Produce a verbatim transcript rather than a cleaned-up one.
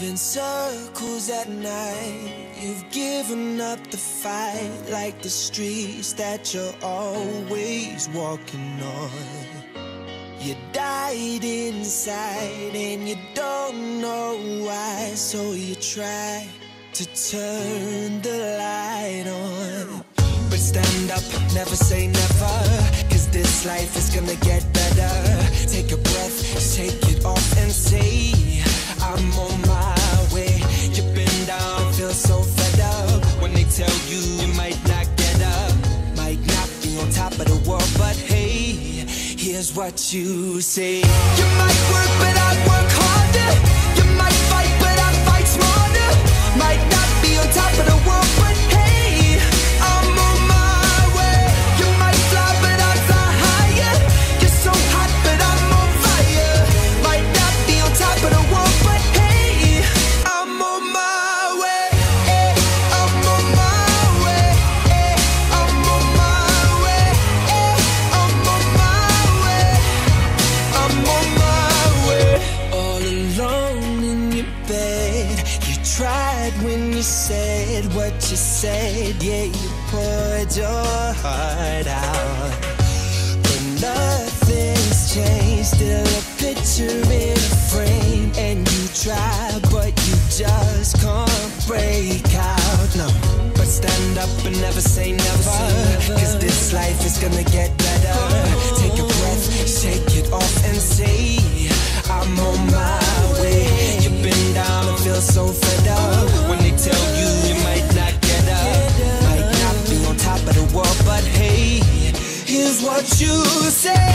in circles at night. You've given up the fight, like the streets that you're always walking on. You died inside and you don't know why, so you try to turn the light on. But stand up, never say never, cause this life is gonna get better. Take a breath, shake it off and say, I'm on my way. You've been down, feel so fed up. When they tell you you might not get up, might not be on top of the world, but hey, here's what you say. You might work, but I work harder. You might fight, but I fight smarter. Might not be on top of the world, but hey, I'm on my way. You might fly, but I fly higher. You're so hot, but I'm on fire. Might not be on top of the world, but hey, I'm on my way. Hey, I'm on my way. Hey, I'm on my way. Hey, I'm on my way. I'm on my way. All alone in your bed, you tried when you said what you said. Yeah, you poured your heart out, but nothing's changed. Still a picture in a frame, and you try, but you just can't break out. No, but stand up and never say never, cause this life is gonna get better. Take a breath, shake it off and say, I'm on my way. You've been down and feel so fed up. When they tell you you might not get up, might not be on top of the world, but hey, here's what you say.